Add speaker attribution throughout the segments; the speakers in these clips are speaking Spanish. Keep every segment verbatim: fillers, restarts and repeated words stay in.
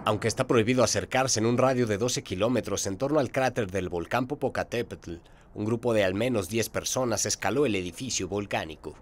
Speaker 1: Aunque está prohibido acercarse en un radio de doce kilómetros en torno al cráter del volcán Popocatépetl, un grupo de al menos diez personas escaló el edificio volcánico.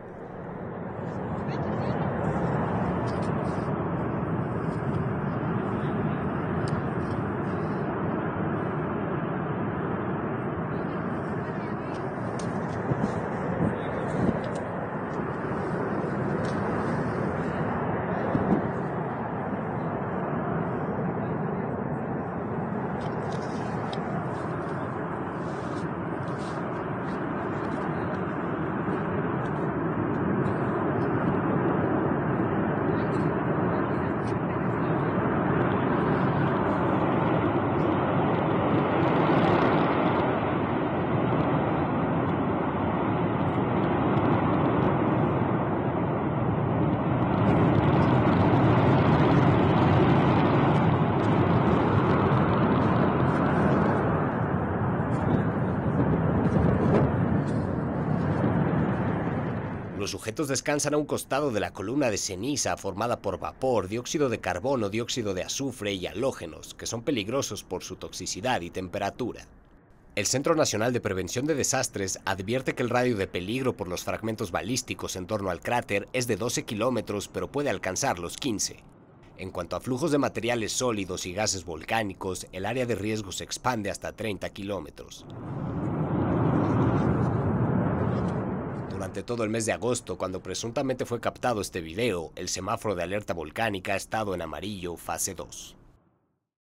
Speaker 1: Los sujetos descansan a un costado de la columna de ceniza formada por vapor, dióxido de carbono, dióxido de azufre y halógenos, que son peligrosos por su toxicidad y temperatura. El Centro Nacional de Prevención de Desastres advierte que el radio de peligro por los fragmentos balísticos en torno al cráter es de doce kilómetros, pero puede alcanzar los quince. En cuanto a flujos de materiales sólidos y gases volcánicos, el área de riesgo se expande hasta treinta kilómetros. Durante todo el mes de agosto, cuando presuntamente fue captado este video, el semáforo de alerta volcánica ha estado en amarillo fase dos.